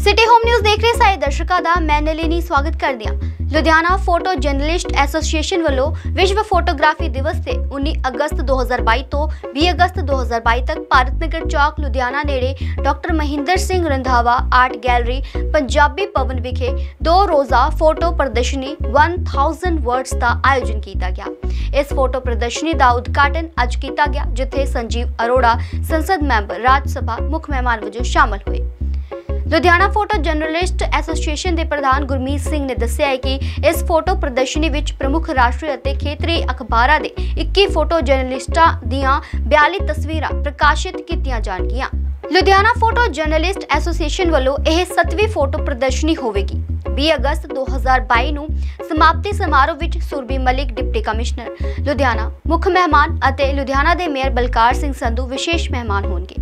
City home news देख रहे सारे दर्शकों का मैं नलिनी स्वागत कर दिया। लुधियाना फोटो जर्नलिस्ट एसोसीएशन वालों विश्व फोटोग्राफी दिवस से 19 अगस्त 2022 तो 20 अगस्त 2022 तक भारत नगर चौक लुधियाना नेड़े doctor Mahinder Singh Randhawa art gallery Punjabi Bhawan विखे 2 रोज़ा फोटो प्रदर्शनी 1000 वर्ड्स का आयोजन किया गया। इस फोटो प्रदर्शनी का उद्घाटन अज किया गया, जिथे संजीव अरोड़ा संसद मैंबर राज्य सभा मुख्य मेहमान वजों शामिल हुए। लुधियाना फोटो जर्नलिस्ट एसोसीएशन के प्रधान गुरमीत सिंह ने दस्सिया है कि इस फोटो प्रदर्शनी विच प्रमुख राष्ट्रीय और खेतरी अखबारों के 21 फोटो जर्नलिस्टां दीआं 42 तस्वीरां प्रकाशित कीतियां जाणगियां। लुधियाना फोटो जर्नलिस्ट एसोसीएशन वालों यह 7वीं फोटो प्रदर्शनी होवेगी। 20 अगस्त 2022 नूं समाप्ति समारोह विच सुरभि मलिक डिप्टी कमिश्नर लुधियाना मुख्य मेहमान और लुधियाना के मेयर बलकार सिंह संधू विशेष मेहमान होंगे।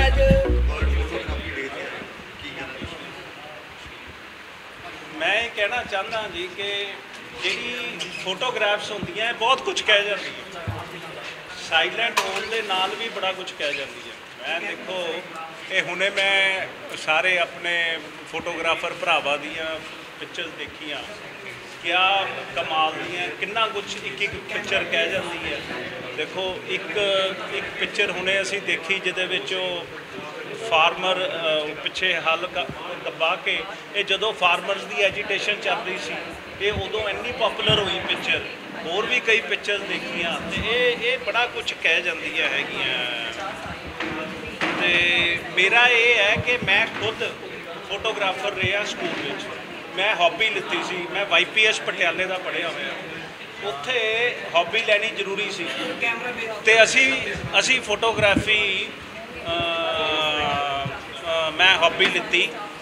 मैं कहना चाहता जी कि जी फोटोग्राफ्स होंगी हैं बहुत कुछ कह जाती है, साइलेंट होने के नाल भी बड़ा कुछ कह जाती है। मैं देखो ये हुणे मैं सारे अपने फोटोग्राफर भरावां दियां पिक्चर्स देखियां, क्या कमाल दियां, कितना कुछ एक पिक्चर कह जाती है। देखो एक पिक्चर हुणे असी देखी जिहदे विच फार्मर पिछे हल दबा के ये जदों फार्मर्स की एजीटेशन चल रही सी, ये उदों इन्नी पॉपुलर हुई पिक्चर। होर भी कई पिक्चर्स देखियां ते ये बड़ा कुछ कह जांदियां हैगियां। ते मेरा ये है कि मैं खुद फोटोग्राफर रहा स्कूल में, मैं हॉबी लिती सी, मैं YPS पटियाले का पढ़िया हुआ, उत्थे हॉबी लैनी जरूरी सी ते असी फोटोग्राफी मैं हॉबी लिती।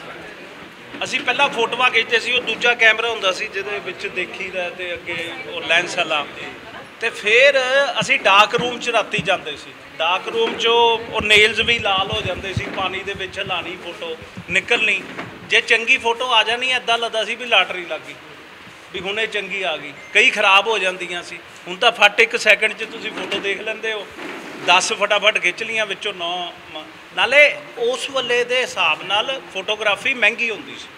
असी पहला फोटोआं खिंचते सी, दूजा कैमरा हुंदा सी जिहदे विच देखीदा ते अगे वो लैंस वाला, ते फिर असी डार्क रूम च राती जांदे सी। डार्क रूम चो वो नेल्स भी लाल हो जाते सी, पानी दे विच लानी फोटो निकलनी, जे चंगी फोटो आ जानी इदां लगदा सी भी लाटरी लग गई भी हुणे चंगी आ गई। कई खराब हो जांदियां सी, हुण तां फट 1 सैकेंड च तुसीं फोटो देख लैंदे हो, 10 फटाफट खिंच लियां विचों 9। नाले उस वेले दे हिसाब नाल फोटोग्राफी महंगी होंदी सी।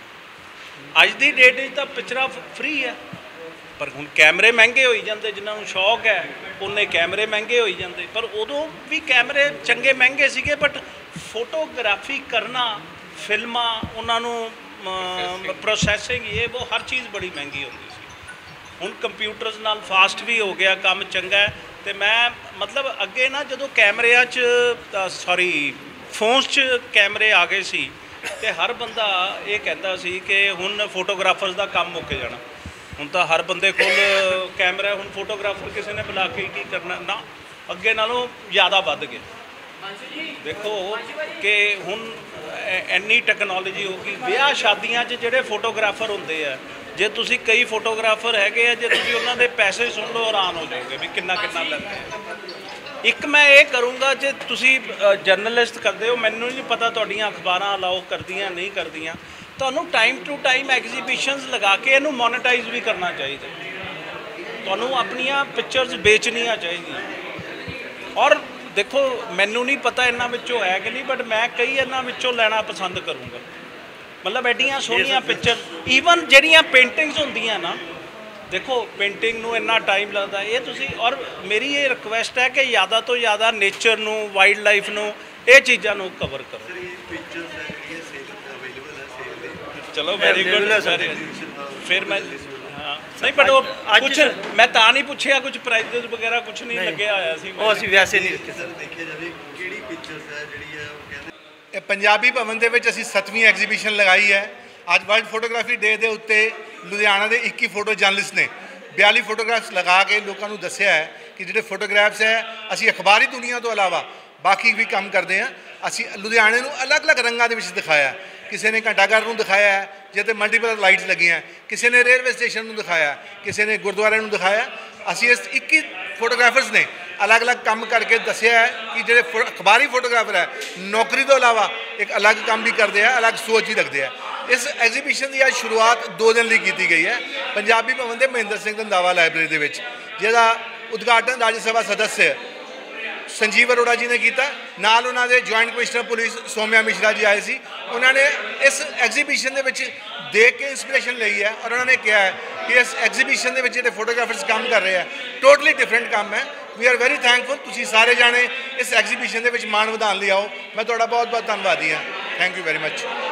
अज दी डेट तो पिक्चरां फ्री है, पर हुण कैमरे महंगे होई जांदे, जिन्हां नूं शौक है उन्ने कैमरे महंगे होई जांदे। पर उदों भी कैमरे चंगे महंगे सीगे, बट फोटोग्राफी करना, फिल्मां उन्हां नूं प्रोसैसिंग ये वो हर चीज़ बड़ी महंगी होंदी सी। हुण कंप्यूटर्स नाल फास्ट भी हो गया, काम चंगा है। तो मैं मतलब अगे ना जो कैमरिया सॉरी फोन्स च कैमरे आ गए सी, तो हर बंदा ये कहता सी कि हुण फोटोग्राफर्स का काम मुक जाना। हुण तो हर बंदे कोल कैमरा, हुण फोटोग्राफर किसी ने बुला के की करना ना, अगे नालों ज़्यादा वध गया। देखो कि हुण इन्नी टैक्नोलॉजी हो गई, ब्याह शादियां जिहड़े फोटोग्राफर होंदे आ, जे तुसी कई फोटोग्राफर हैगे आ, जे तुसी उन्हां दे पैसे सुन लो हैरान हो जाओगे भी किन्ना किन्ना लैंदे। एक मैं ये करूँगा, जे तुसी जर्नलिस्ट करते हो, मैनूं नहीं पता तुहाडीआं अखबारां अलाउ करदियां नहीं करदियां, तुहानूं टाइम टू टाइम एग्जीबिशनस लगा के इहनूं मोनेटाइज भी करना चाहिए। तुहानूं अपनियां पिक्चर्स बेचनियां चाहिए। और देखो मैनूं नहीं पता इन्हां विचों है कि नहीं, बट मैं कई इन्हां विचों लैना पसंद करूँगा। मतलब एडियां सोहणियां पिक्चर, ईवन जिहड़ियां पेंटिंग्स होंदियां ना, देखो पेंटिंग नूं इन्ना टाइम लगदा ये तुसी। और मेरी ये रिक्वेस्ट है कि ज़्यादा तो ज़्यादा नेचर नूं, वाइल्ड लाइफ नूं, ये चीज़ां नूं कवर करो। चलो वेरी गुड। फिर मैं नहीं, बट वो कुछ मैं तां नहीं पुछया, कुछ प्राइजेस वगैरह कुछ नहीं लगे आया सी, वो असीं वैसे नहीं रखे। सर देखिए जावे किहड़ी पिक्चर्स है जिहड़ी है वो कहंदे पंजाबी भवन के असी 7वीं एग्जीबिशन लगाई है। अज वर्ल्ड फोटोग्राफी डे के उत्ते लुधियाना के 21 फोटो जर्नलिस्ट ने 42 फोटोग्राफ्स लगा के लोगों को दसिया है कि जो फोटोग्राफ्स है असी अखबारी दुनिया तो अलावा बाकी भी काम करते हैं। असी लुधियाने को अलग अलग रंगों के दिखाया, किसी ने घंटाघर को दिखाया है जिते मल्टीपल लाइट्स लगी हैं, किसी ने रेलवे स्टेशन को दिखाया, किसी ने गुरुद्वारे को दिखाया। असी इस 21 फोटोग्राफर्स ने अलग अलग काम करके दसिया है कि जो अखबारी फोटोग्राफर है नौकरी तो अलावा एक अलग काम भी करते हैं, अलग सोच ही रखते हैं। इस एग्जीबिशन की आज शुरुआत 2 दिन लिए की गई है पंजाबी भवन के महिंदर सिंह रंधावा लाइब्रेरी के, जिसका उद्घाटन राज्य सभा सदस्य संजीव अरोड़ा जी ने किया, नाल उन्होंने joint commissioner police Saumya Mishra ji आए सी, उन्होंने इस एग्जीबिशन के विच देख के इंस्पिरेशन ली है और उन्होंने कहा है कि इस एग्जीबिशन के जो फोटोग्राफर्स काम कर रहे हैं टोटली डिफरेंट काम है। वी आर वेरी थैंकफुल, तुसीं सारे जाने इस एग्जीबिशन के मान वधाउण लई आओ। मैं तुहाडा बहुत बहुत धन्नवादी हाँ। Thank you very much.